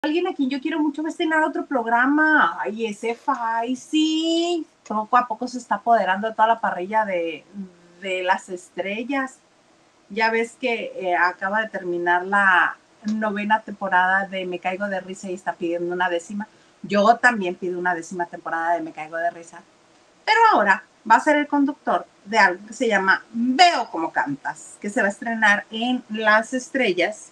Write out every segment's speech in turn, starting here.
Alguien a quien yo quiero mucho va a estrenar otro programa. Ay, ese sí. Poco a poco se está apoderando de toda la parrilla de las estrellas. Ya ves que acaba de terminar la 9ª temporada de Me Caigo de Risa y está pidiendo una 10ª. Yo también pido una 10ª temporada de Me Caigo de Risa. Pero ahora va a ser el conductor de algo que se llama Veo Como Cantas, que se va a estrenar en Las Estrellas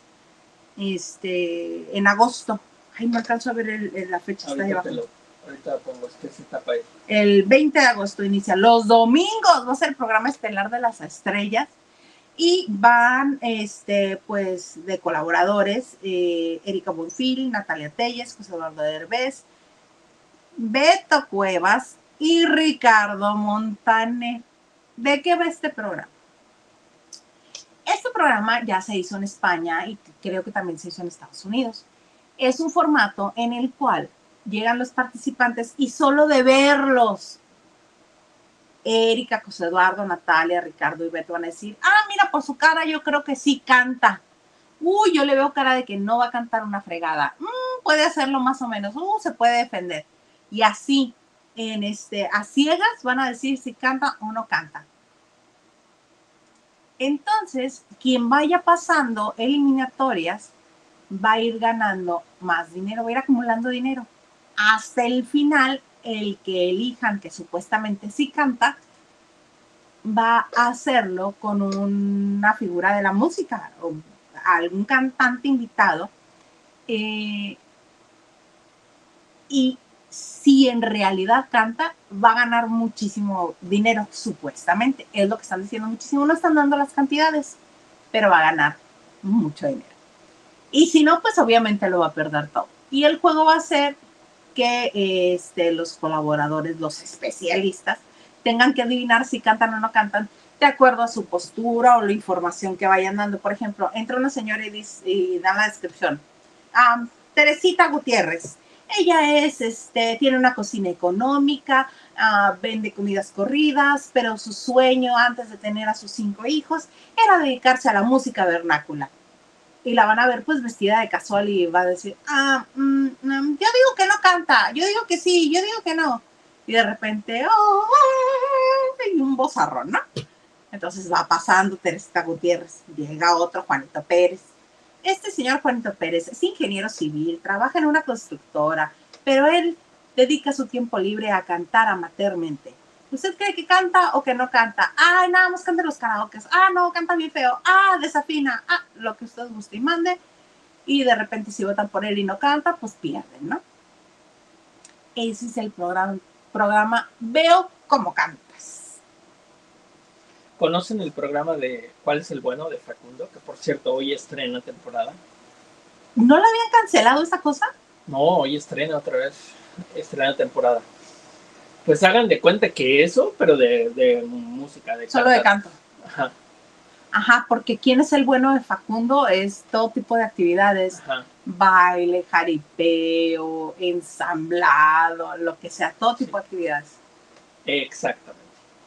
en agosto. Ay, no alcanzo a ver la fecha, está ahí abajo. Ahorita pongo, es que se tapa ahí. El 20 de agosto inicia. Los domingos va a ser el programa estelar de Las Estrellas. Y van, pues, de colaboradores, Erika Buenfil, Natalia Telles, José Eduardo Derbez, Beto Cuevas y Ricardo Montaner. ¿De qué va este programa? Este programa ya se hizo en España y creo que también se hizo en Estados Unidos. Es un formato en el cual llegan los participantes y solo de verlos, Erika, José Eduardo, Natalia, Ricardo y Beto van a decir, mira, por su cara yo creo que sí canta. Uy, yo le veo cara de que no va a cantar una fregada. Puede hacerlo más o menos. Se puede defender. Y así, a ciegas van a decir si canta o no canta. Entonces, quien vaya pasando eliminatorias va a ir ganando más dinero, va a ir acumulando dinero. Hasta el final, el que elijan que supuestamente sí canta, va a hacerlo con una figura de la música o algún cantante invitado. Y si en realidad canta, va a ganar muchísimo dinero, supuestamente. Es lo que están diciendo muchísimo. No están dando las cantidades, pero va a ganar mucho dinero. Y si no, pues obviamente lo va a perder todo. Y el juego va a ser que los colaboradores, los especialistas, tengan que adivinar si cantan o no cantan de acuerdo a su postura o la información que vayan dando. Por ejemplo, entra una señora y da la descripción. Teresita Gutiérrez. Ella tiene una cocina económica, vende comidas corridas, pero su sueño antes de tener a sus 5 hijos era dedicarse a la música vernácula. Y la van a ver pues vestida de casual y va a decir, yo digo que no canta, yo digo que sí, yo digo que no. Y de repente, y un bozarrón, ¿no? Entonces va pasando Teresita Gutiérrez, llega otro Juanito Pérez. Este señor Juanito Pérez es ingeniero civil, trabaja en una constructora, pero él dedica su tiempo libre a cantar amateurmente. ¿Usted cree que canta o que no canta? Nada más canta los karaokes. No, canta bien feo. Desafina. Lo que usted guste y mande. Y de repente si votan por él y no canta, pues pierden, ¿no? Ese es el programa Veo Como Cantas. ¿Conocen el programa de ¿Cuál es el bueno? De Facundo? Que por cierto, hoy estrena temporada. ¿No le habían cancelado esa cosa? No, hoy estrena otra vez. Estrena temporada. Pues hagan de cuenta que eso, pero de música, de solo de canto. Ajá, porque ¿quién es el bueno de Facundo? Es todo tipo de actividades. Ajá. Baile, jaripeo, ensamblado, lo que sea, todo tipo de actividades. Exactamente.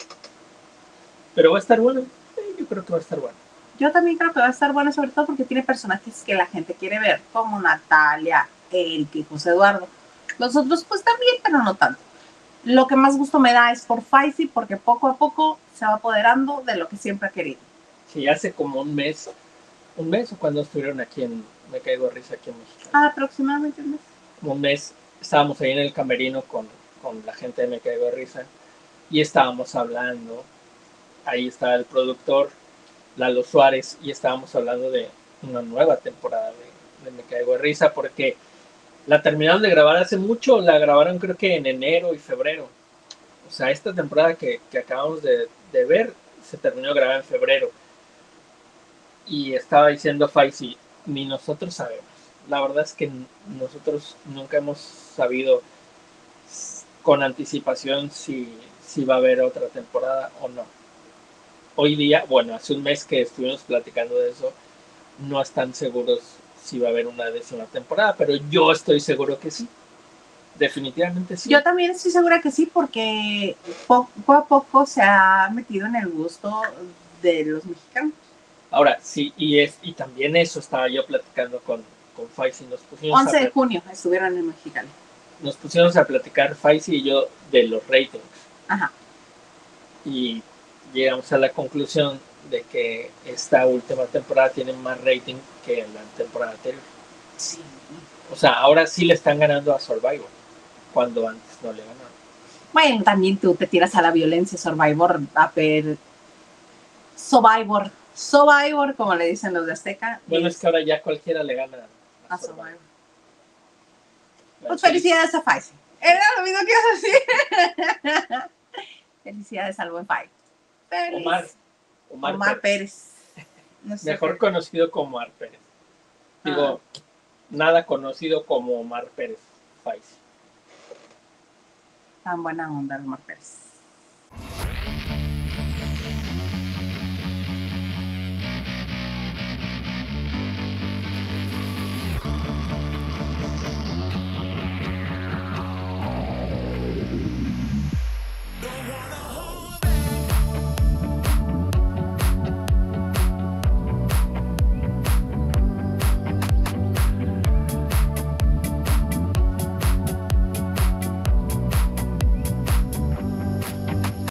Pero va a estar bueno. Yo creo que va a estar bueno. Yo también creo que va a estar bueno, sobre todo porque tiene personajes que la gente quiere ver, como Natalia, Erika y José Eduardo. Los otros pues también, pero no tanto. Lo que más gusto me da es por Faisy, porque poco a poco se va apoderando de lo que siempre ha querido. Sí, hace como un mes o cuando estuvieron aquí en Me Caigo de Risa aquí en México. Aproximadamente un mes. Como un mes estábamos ahí en el camerino con la gente de Me Caigo de Risa y estábamos hablando. Ahí estaba el productor Lalo Suárez y estábamos hablando de una nueva temporada de Me Caigo de Risa porque la terminaron de grabar hace mucho, la grabaron creo que en enero y febrero. O sea, esta temporada que acabamos de ver se terminó de grabar en febrero. Y estaba diciendo Faisy, ni nosotros sabemos. La verdad es que nosotros nunca hemos sabido con anticipación si va a haber otra temporada o no. Hoy día, bueno, hace un mes que estuvimos platicando de eso, no están seguros si va a haber una 10ª temporada, pero yo estoy seguro que sí. Definitivamente sí. Yo también estoy segura que sí, porque poco a poco se ha metido en el gusto de los mexicanos. Ahora, sí, y también eso estaba yo platicando con con Faisy. Nos pusimos 11 de junio estuvieron en Mexicali. Nos pusimos a platicar Faisy y yo de los ratings. Ajá. Y llegamos a la conclusión de que esta última temporada tiene más rating que la temporada anterior. Sí. O sea, ahora sí le están ganando a Survivor, cuando antes no le ganaron. Bueno, también tú te tiras a la violencia, Survivor, Survivor, como le dicen los de Azteca. Bueno, es que ahora ya cualquiera le gana a Survivor. Pues Sí. felicidades a Faisy. Era lo mismo que ibas a decir. Felicidades al buen Faisy. Omar Pérez. Mejor conocido como Omar Pérez. Digo, nada conocido como Omar Pérez Faisy. Tan buena onda, Omar Pérez.